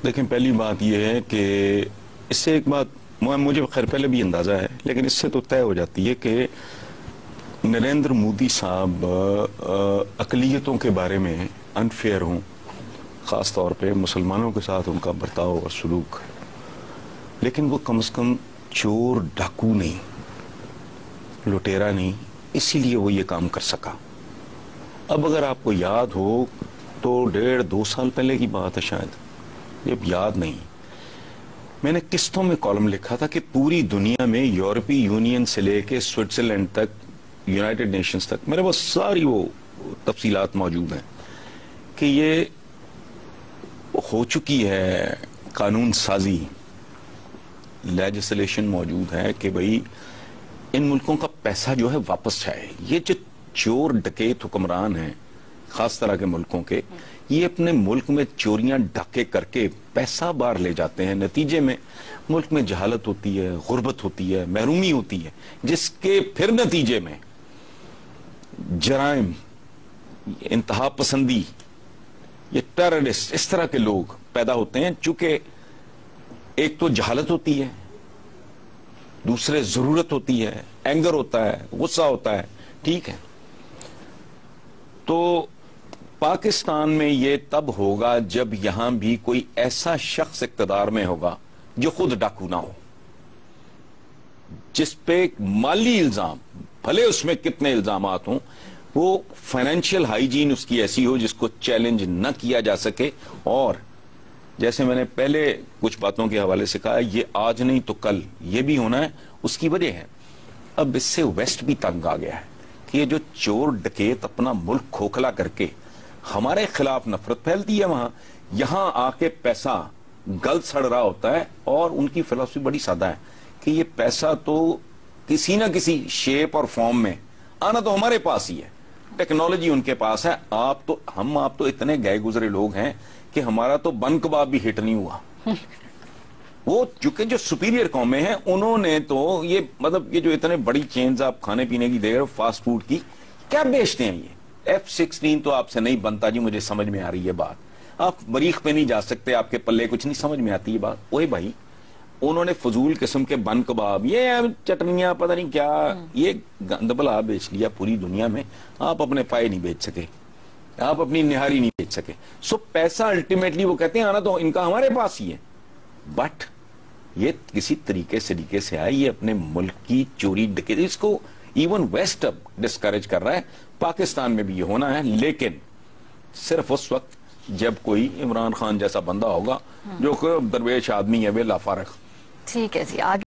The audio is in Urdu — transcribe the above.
دیکھیں، پہلی بات یہ ہے کہ اس سے ایک بات مجھے خیر پہلے بھی اندازہ ہے، لیکن اس سے تو طے ہو جاتی ہے کہ نریندر مودی صاحب اقلیتوں کے بارے میں انفیئر ہوں، خاص طور پہ مسلمانوں کے ساتھ ان کا برتاؤ اور سلوک، لیکن وہ کم از کم چور ڈاکو نہیں، لٹیرا نہیں، اسی لیے وہ یہ کام کر سکا۔ اب اگر آپ کو یاد ہو تو 1.5-2 سال پہلے کی بات ہے، شاید یہ یاد نہیں، میں نے قسطوں میں کالم لکھا تھا کہ پوری دنیا میں یورپی یونین سے لے کے سوئٹزرلینڈ تک، یونائٹڈ نیشنز تک، میرے پاس ساری وہ تفصیلات موجود ہیں کہ یہ ہو چکی ہے قانون سازی، لیجسلیشن موجود ہے کہ بھئی ان ملکوں کا پیسہ جو ہے واپس جائے۔ یہ جو چور ڈکیت حکمران ہیں خاص طرح کے ملکوں کے، یہ اپنے ملک میں چوریاں ڈاکے کر کے پیسہ باہر لے جاتے ہیں، نتیجے میں ملک میں جہالت ہوتی ہے، غربت ہوتی ہے، محرومی ہوتی ہے، جس کے پھر نتیجے میں جرائم، انتہا پسندی، یہ ٹیررسٹ، اس طرح کے لوگ پیدا ہوتے ہیں۔ چونکہ ایک تو جہالت ہوتی ہے، دوسرے ضرورت ہوتی ہے، اینگر ہوتا ہے، غصہ ہوتا ہے، ٹھیک ہے۔ تو پاکستان میں یہ تب ہوگا جب یہاں بھی کوئی ایسا شخص اقتدار میں ہوگا جو خود ڈاکو نہ ہو، جس پہ مالی الزام، بھلے اس میں کتنے الزامات ہوں، وہ فائنینشیل ہائیجین اس کی ایسی ہو جس کو چیلنج نہ کیا جا سکے۔ اور جیسے میں نے پہلے کچھ باتوں کے حوالے سے کہا، یہ آج نہیں تو کل یہ بھی ہونا ہے۔ اس کی وجہ ہے اب اس سے ویسٹ بھی تنگ آ گیا ہے کہ یہ جو چور ڈکیت اپنا ملک کھوکھلا کر کے ہمارے خلاف نفرت پھیلتی ہے، وہاں یہاں آ کے پیسہ گل سڑ رہا ہوتا ہے، اور ان کی فلسفی بڑی سادہ ہے کہ یہ پیسہ تو کسی نہ کسی شیپ اور فارم میں آنا تو ہمارے پاس ہی ہے، ٹیکنالوجی ان کے پاس ہے۔ آپ تو اتنے گئے گزرے لوگ ہیں کہ ہمارا تو بن کباب بھی ہٹ نہیں ہوا۔ وہ چونکہ جو سپیریئر قومیں ہیں، انہوں نے تو یہ مطلب یہ جو اتنے بڑی چینز آپ کھانے پینے کی دے رہے ہو، فاسٹ فوڈ کی، کیا بیچتے ہیں یہ F-16 تو آپ سے نہیں بنتا جی، مجھے سمجھ میں آ رہی ہے بات۔ آپ مریخ پہ نہیں جا سکتے، آپ کے پلے کچھ نہیں، سمجھ میں آتی ہے بات۔ اوے بھائی، انہوں نے فضول قسم کے بن کباب، یہ چٹنیاں، پتہ نہیں کیا، یہ گندبلا بیچ لیا پوری دنیا میں۔ آپ اپنے پائے نہیں بیچ سکے، آپ اپنی نہاری نہیں بیچ سکے۔ سو پیسہ الٹیمیٹلی وہ کہتے ہیں آنا تو ان کا ہمارے پاس ہی ہے، بٹ یہ کسی طریقے سے آئے، یہ اپنے ملک کی چوری ڈکیت، اس کو ایون ویسٹ اب ڈسکریج کر رہا ہے۔ پاکستان میں بھی یہ ہونا ہے، لیکن صرف اس وقت جب کوئی عمران خان جیسا بندہ ہوگا جو کہ درویش آدمی ہے، بے لا فارغ۔ ٹھیک ہے جی، آگے